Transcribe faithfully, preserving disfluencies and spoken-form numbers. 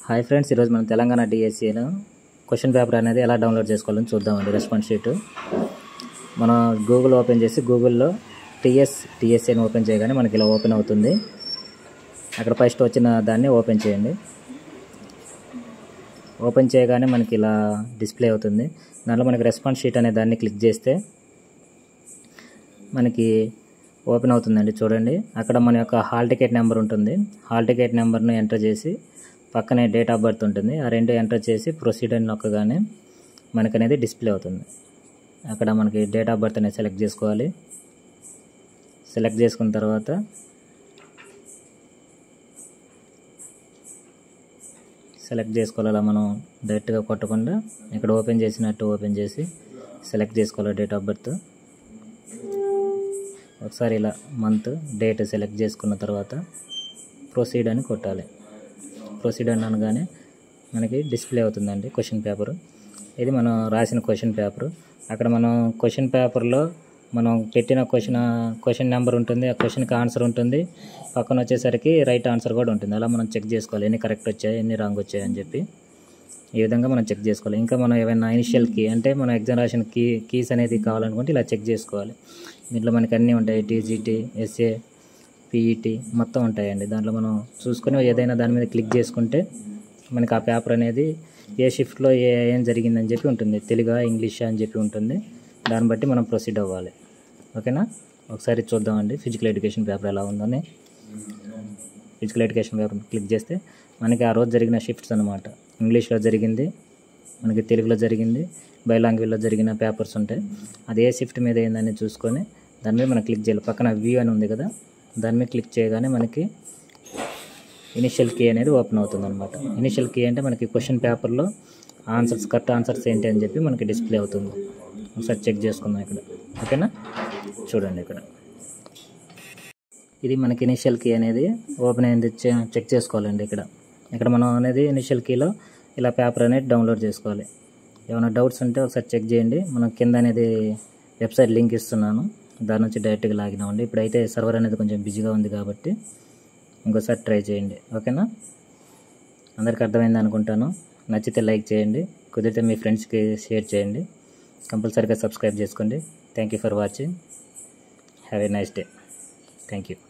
Hi friends, ఈరోజు మనం తెలంగాణ డిఎస్సిలో క్వశ్చన్ పేపర్ అనేది ఎలా డౌన్లోడ్ చేసుకోవాలని చూద్దామండి. రెస్పాన్స్ షీట్ మనం గూగుల్ ఓపెన్ చేసి గూగుల్లో టీఎస్ టీఎస్సీ అని ఓపెన్ చేయగానే మనకి ఇలా ఓపెన్ అవుతుంది. అక్కడ ఫస్ట్ వచ్చిన దాన్ని ఓపెన్ చేయండి. ఓపెన్ చేయగానే మనకి ఇలా డిస్ప్లే అవుతుంది. దాంట్లో మనకి రెస్పాన్స్ షీట్ అనే దాన్ని క్లిక్ చేస్తే మనకి ఓపెన్ అవుతుందండి. చూడండి, అక్కడ మన యొక్క హాల్ టికెట్ నెంబర్ ఉంటుంది. హాల్ టికెట్ నెంబర్ను ఎంటర్ చేసి పక్కనే డేట్ ఆఫ్ బర్త్ ఉంటుంది. ఆ రెండు ఎంటర్ చేసి ప్రొసీడ్ అని నొక్కగానే మనకు అనేది డిస్ప్లే అవుతుంది. అక్కడ మనకి డేట్ ఆఫ్ బర్త్ అనేది సెలెక్ట్ చేసుకోవాలి. సెలెక్ట్ చేసుకున్న తర్వాత సెలెక్ట్ చేసుకోవాలి. అలా మనం డైరెక్ట్గా కొట్టకుండా ఇక్కడ ఓపెన్ చేసినట్టు ఓపెన్ చేసి సెలెక్ట్ చేసుకోవాలి డేట్ ఆఫ్ బర్త్. ఒకసారి ఇలా మంత్ డేట్ సెలెక్ట్ చేసుకున్న తర్వాత ప్రొసీడ్ అని కొట్టాలి. ప్రొసీడ్ అని అనగానే మనకి డిస్ప్లే అవుతుందండి క్వశ్చన్ పేపరు. ఇది మనం రాసిన క్వశ్చన్ పేపరు. అక్కడ మనం క్వశ్చన్ పేపర్లో మనం పెట్టిన క్వశ్చన్ క్వశ్చన్ నెంబర్ ఉంటుంది, ఆ క్వశ్చన్కి ఆన్సర్ ఉంటుంది, పక్కన వచ్చేసరికి రైట్ ఆన్సర్ కూడా ఉంటుంది. అలా మనం చెక్ చేసుకోవాలి ఎన్ని కరెక్ట్ వచ్చాయి ఎన్ని రాంగ్ వచ్చాయి అని చెప్పి. ఈ విధంగా మనం చెక్ చేసుకోవాలి. ఇంకా మనం ఏమైనా ఇనిషియల్ కీ అంటే మన ఎగ్జామ్ రాసిన కీ కీస్ అనేది కావాలనుకుంటే ఇలా చెక్ చేసుకోవాలి. దీంట్లో మనకి అన్నీ ఉంటాయి, టీజీటీ, ఎస్ఏ, పీఈటీ మొత్తం ఉంటాయండి. దాంట్లో మనం చూసుకొని ఏదైనా దాని మీద క్లిక్ చేసుకుంటే మనకి ఆ పేపర్ అనేది ఏ షిఫ్ట్లో ఏ ఏం జరిగిందని చెప్పి ఉంటుంది, తెలుగు ఇంగ్లీష్ అని చెప్పి ఉంటుంది. దాన్ని బట్టి మనం ప్రొసీడ్ అవ్వాలి. ఓకేనా, ఒకసారి చూద్దామండి ఫిజికల్ ఎడ్యుకేషన్ పేపర్ ఎలా ఉందని. ఫిజికల్ ఎడ్యుకేషన్ పేపర్ క్లిక్ చేస్తే మనకి ఆ రోజు జరిగిన షిఫ్ట్స్ అనమాట. ఇంగ్లీష్లో జరిగింది, మనకి తెలుగులో జరిగింది, బైలాంగ్వేజ్లో జరిగిన పేపర్స్ ఉంటాయి. అది ఏ షిఫ్ట్ మీద ఏందని చూసుకొని దాని మీద మనం క్లిక్ చేయాలి. పక్కన వ్యూ అని ఉంది కదా, దాని మీద క్లిక్ చేయగానే మనకి ఇనిషియల్ కీ అనేది ఓపెన్ అవుతుంది అనమాట. ఇనిషియల్ కీ అంటే మనకి క్వశ్చన్ పేపర్లో ఆన్సర్స్ కరెక్ట్ ఆన్సర్స్ ఏంటి అని చెప్పి మనకి డిస్ప్లే అవుతుంది. ఒకసారి చెక్ చేసుకుందాం ఇక్కడ. ఓకేనా, చూడండి ఇక్కడ ఇది మనకి ఇనిషియల్ కీ అనేది ఓపెన్ అయింది చెక్ చేసుకోవాలండి. ఇక్కడ ఇక్కడ మనం అనేది ఇనిషియల్ కీలో ఇలా పేపర్ అనేది డౌన్లోడ్ చేసుకోవాలి. ఏమైనా డౌట్స్ ఉంటే ఒకసారి చెక్ చేయండి. మనం కింద అనేది వెబ్సైట్ లింక్ ఇస్తున్నాను, దాని నుంచి డైరెక్ట్గా లాగిన్ అవ్వండి. ఇప్పుడైతే సర్వర్ అనేది కొంచెం బిజీగా ఉంది కాబట్టి ఇంకోసారి ట్రై చేయండి. ఓకేనా, అందరికీ అర్థమైంది అనుకుంటాను. నచ్చితే లైక్ చేయండి, కుదిరితే మీ ఫ్రెండ్స్కి షేర్ చేయండి, కంపల్సరీగా సబ్స్క్రైబ్ చేసుకోండి. Thank you for watching. Have a nice day. Thank you.